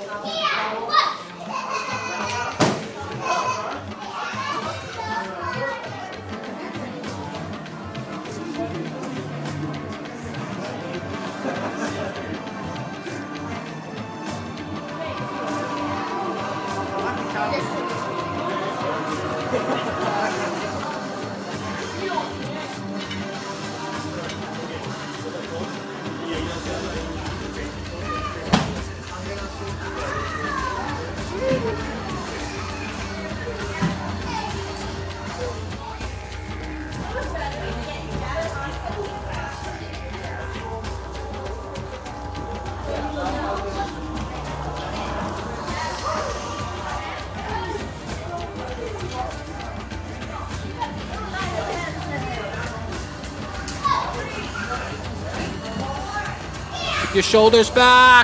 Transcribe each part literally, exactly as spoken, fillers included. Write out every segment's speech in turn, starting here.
Keep your shoulders back.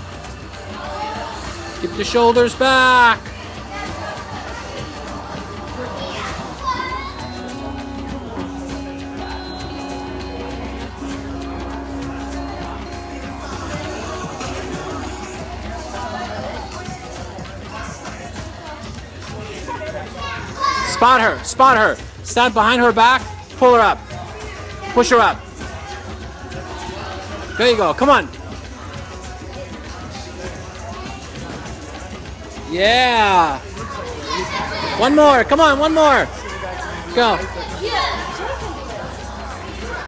Keep the shoulders back. Spot her, spot her. Stand behind her back, pull her up. Push her up. There you go, come on. Yeah. One more, come on, one more. Go.